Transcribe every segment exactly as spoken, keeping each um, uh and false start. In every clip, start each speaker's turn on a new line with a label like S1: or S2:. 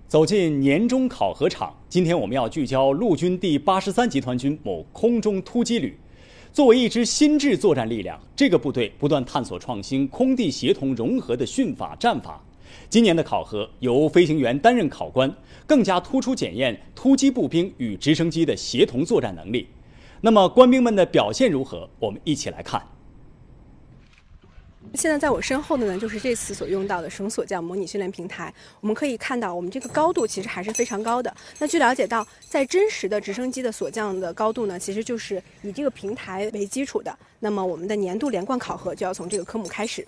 S1: 走进年终考核场，今天我们要聚焦陆军第八十三集团军某空中突击旅。作为一支新制作战力量，这个部队不断探索创新空地协同融合的训法战法。今年的考核由飞行员担任考官，更加突出检验突击步兵与直升机的协同作战能力。那么官兵们的表现如何？我们一起来看。
S2: 现在在我身后的呢，就是这次所用到的绳索降模拟训练平台。我们可以看到，我们这个高度其实还是非常高的。那据了解到，在真实的直升机的索降的高度呢，其实就是以这个平台为基础的。那么我们的年度连贯考核就要从这个科目开始。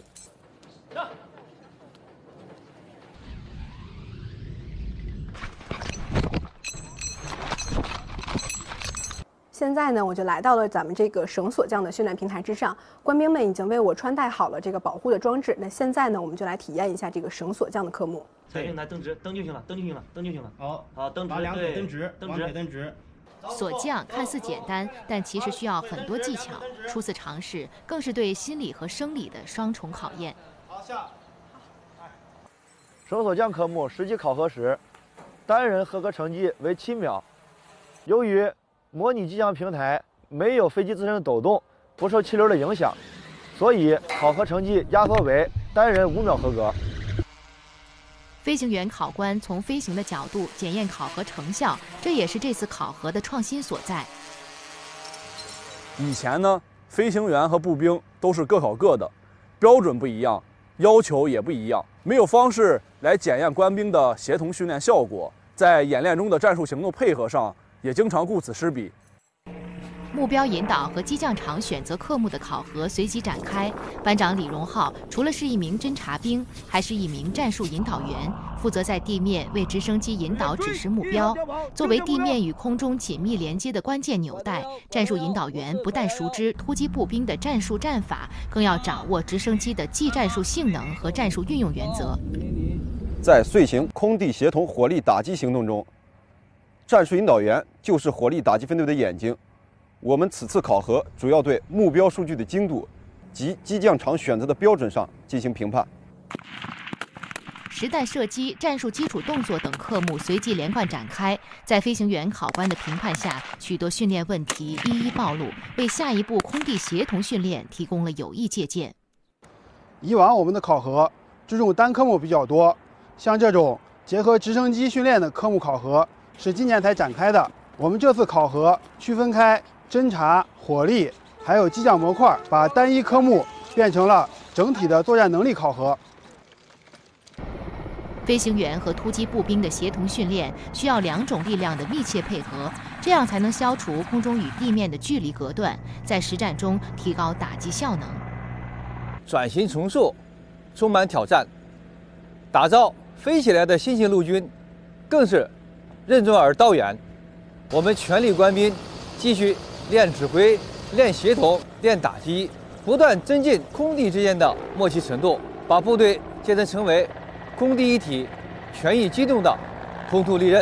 S2: 现在呢，我就来到了咱们这个绳索降的训练平台之上，官兵们已经为我穿戴好了这个保护的装置。那现在呢，我们就来体验一下这个绳索降的科目。
S3: 蔡军，来蹬直，蹬就行了，蹬就行了，蹬就行了。
S4: 好，
S3: 好，蹬直，
S4: 把两腿蹬直，
S3: 蹬直，
S4: 蹬直。
S5: 索降看似简单，但其实需要很多技巧。初次尝试，更是对心理和生理的双重考验。
S4: 好，下。
S6: 绳索降科目实际考核时，单人合格成绩为七秒。由于模拟机降平台没有飞机自身抖动，不受气流的影响，所以考核成绩压缩为单人五秒合格。
S5: 飞行员考官从飞行的角度检验考核成效，这也是这次考核的创新所在。
S7: 以前呢，飞行员和步兵都是各考各的，标准不一样，要求也不一样，没有方式来检验官兵的协同训练效果，在演练中的战术行动配合上也经常顾此失彼。
S5: 目标引导和机降场选择科目的考核随即展开。班长李荣浩除了是一名侦察兵，还是一名战术引导员，负责在地面为直升机引导指示目标。作为地面与空中紧密连接的关键纽带，战术引导员不但熟知突击步兵的战术战法，更要掌握直升机的技战术性能和战术运用原则。
S8: 在遂行空地协同火力打击行动中，战术引导员就是火力打击分队的眼睛。我们此次考核主要对目标数据的精度及机降场选择的标准上进行评判。
S5: 实弹射击、战术基础动作等科目随即连贯展开，在飞行员考官的评判下，许多训练问题一一暴露，为下一步空地协同训练提供了有益借鉴。
S4: 以往我们的考核注重单科目比较多，像这种结合直升机训练的科目考核是今年才展开的。我们这次考核区分开侦察、火力还有机降模块，把单一科目变成了整体的作战能力考核。
S5: 飞行员和突击步兵的协同训练需要两种力量的密切配合，这样才能消除空中与地面的距离隔断，在实战中提高打击效能。
S9: 转型重塑充满挑战，打造飞起来的新型陆军更是任重而道远。我们全体官兵继续练指挥、练协同、练打击，不断增进空地之间的默契程度，把部队建设成为空地一体、全域机动的空突利刃。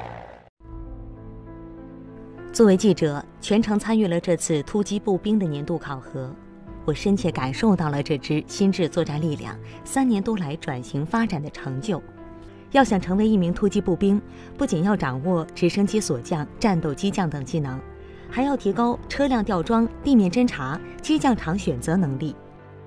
S10: 作为记者，全程参与了这次突击步兵的年度考核，我深切感受到了这支新制作战力量三年多来转型发展的成就。要想成为一名突击步兵，不仅要掌握直升机索降、战斗机降等技能，还要提高车辆吊装、地面侦察、机降场选择能力。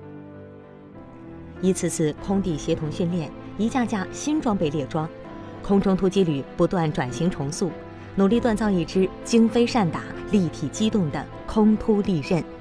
S10: 一次次空地协同训练，一架架新装备列装，空中突击旅不断转型重塑，努力锻造一支精飞善打、立体机动的空突利刃。